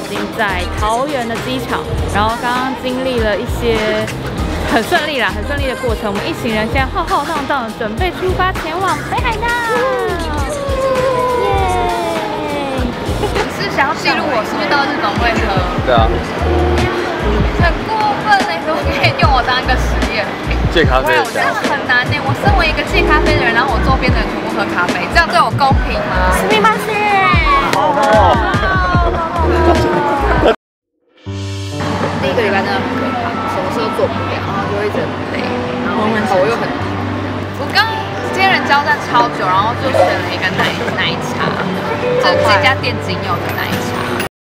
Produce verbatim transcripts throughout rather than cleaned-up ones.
经在桃园的机场，然后刚刚经历了一些很顺利啦，很顺利的过程。我们一行人现在浩浩荡荡准备出发前往北海道。耶！ 你是想要记录我是不是到日本会喝？ 对啊。 很过分呢，可不可以用我当一个实验？ 戒咖啡的这样很难呢。我身为一个戒咖啡的人，然后我周边的人全部喝咖啡，这样对我公平吗？ すみません。 第一个礼拜真的很可怕，什么事都做不了，然后就一直很累，然后头又很痛。我刚接人交战超久，然后就选了一个奶奶茶，就是这家店仅有的奶茶。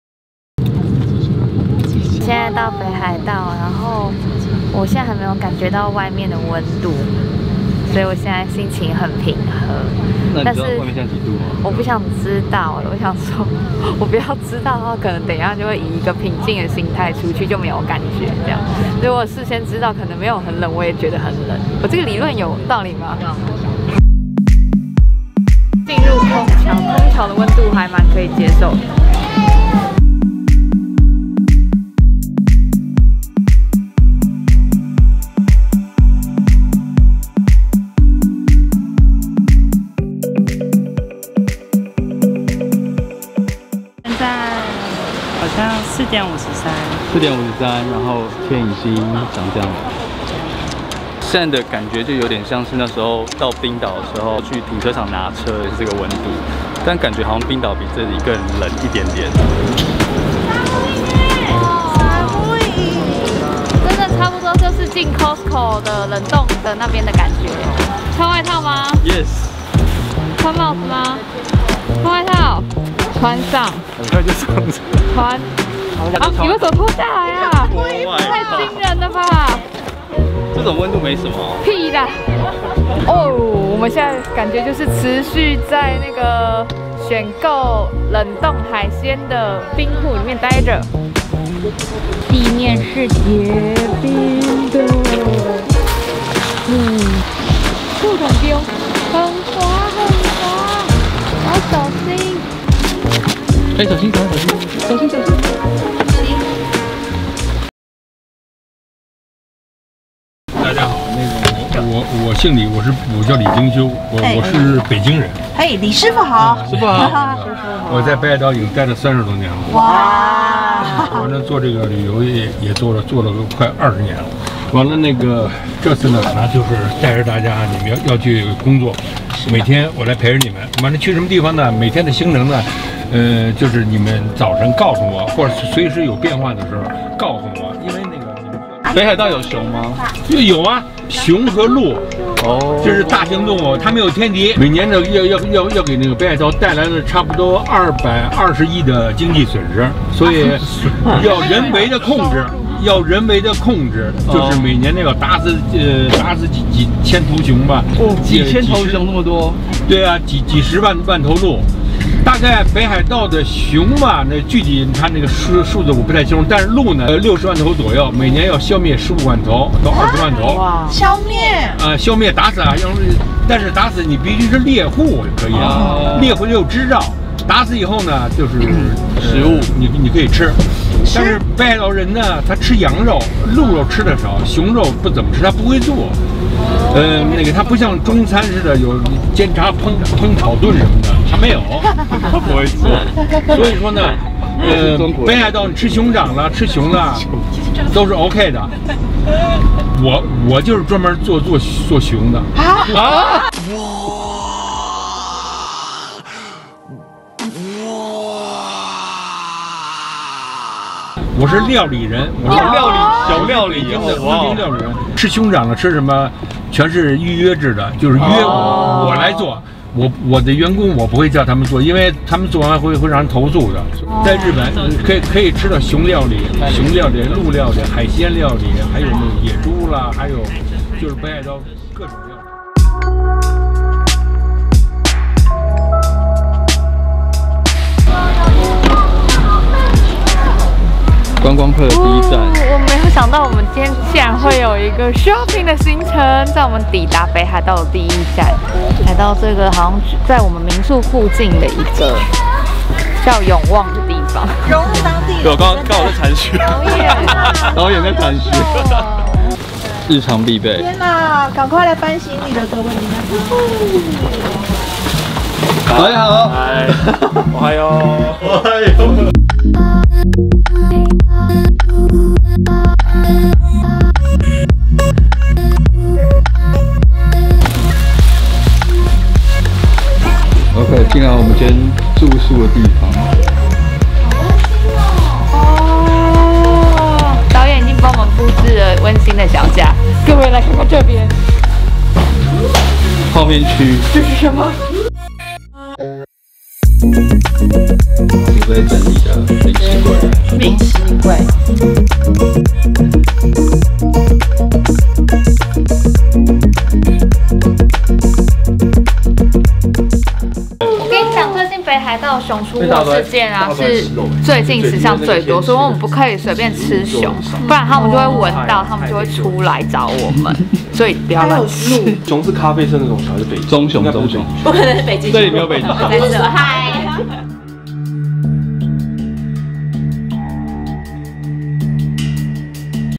现在到北海道，然后我现在还没有感觉到外面的温度，所以我现在心情很平和。 那你知道外面现在几度吗？ 我不想知道，我想说，我不要知道的话，可能等一下就会以一个平静的心态出去，就没有感觉这样。如果事先知道可能没有很冷，我也觉得很冷。我这个理论有道理吗？进入空桥，空桥的温度还蛮可以接受的。 四点五十三， 四点五十三，然后天已经长这样了。现在的感觉就有点像是那时候到冰岛的时候去停车场拿车的这个温度，但感觉好像冰岛比这里更冷一点点。 真的差不多就是进 Costco 的冷冻的那边的感觉。穿外套吗 ？Yes。 穿帽子吗？穿外套。穿上， 很快就上车。 穿，啊！你为什么脱下来啊？太惊人了吧！ 这种温度没什么。 屁啦！哦，我们现在感觉就是持续在那个选购冷冻海鲜的冰库里面待着。地面是结冰的，嗯，不很冰，很滑很滑，要小心。 哎，小心，小心，小心，小心，小心！ 大家好，那个我我我姓李，我是我叫李京修，我我是北京人。 哎，李师傅好， 师傅好。我在北海道已经待了三十多年了。 哇！ 完了做这个旅游也也做了做了个快二十年了。完了那个这次呢，那就是带着大家，你们要要去工作，每天我来陪着你们。完了去什么地方呢？每天的行程呢？呃，就是你们早晨告诉我，或者随时有变化的时候告诉我，因为那个北海道有熊吗？ 有啊，熊和鹿，哦，这是大型动物，它没有天敌。每年呢要要要要给那个北海道带来了差不多二百二十亿的经济损失，所以要人为的控制。要人为的控制，就是每年呢要打死呃打死几几千头熊吧， 哦，几千头熊那么多？ 对啊，几几十万万头鹿。大概北海道的熊吧，那具体它那个数数字我不太清楚，但是鹿呢，六十万头左右，每年要消灭十五万头到二十万头。 哇！消灭？ 啊，消灭打死啊，要是但是打死你必须是猎户可以啊，猎户有执照。打死以后呢，就是食物， 你你可以吃。但是北海道人呢，他吃羊肉，鹿肉吃的少，熊肉不怎么吃，他不会做。呃，那个他不像中餐似的有煎炸烹烹炒炖什么的，他没有， 他不会做。 所以说呢，呃，北海道吃熊掌了，吃熊了，都是 OK 的。我我就是专门做做做熊的啊啊！我是料理人，我是料理小料理北京的宫廷料理人。吃熊掌了，吃什么，全是预约制的，就是约我，我来做。我我的员工我不会叫他们做，因为他们做完会会让人投诉的。在日本可以可以吃到熊料理、熊料理、鹿料理、海鲜料理，还有那个野猪啦，还有就是北海道各种料理。 观光客的第一站、 哦，我没有想到我们今天竟然会有一个 shopping 的行程，在我们抵达北海道的第一站，来到这个好像在我们民宿附近的一个叫永旺的地方。 方。 融入当地。 对，我刚刚好在禅学，导演在禅学，日常必备。 天哪，赶快来搬行李了，各位，你看。 导演好， 嗨，我还有， 我还有。OK， 进来我们今天住宿的地方。 哦，导演已经帮我们布置了温馨的小家，各位来看看这边， 泡面区。 这是什么？ 准备整理的零食柜。 零食柜。 我跟你讲，最近北海道熊出没事件啊，是最近史上最多，所以我们不可以随便吃熊，不然他们就会闻到，他们就会出来找我们，所以不要乱吃。 熊是咖啡色那种熊还是北极？ 棕熊，棕熊， 不可能是北极熊。 这里没有北极熊。 在这，嗨。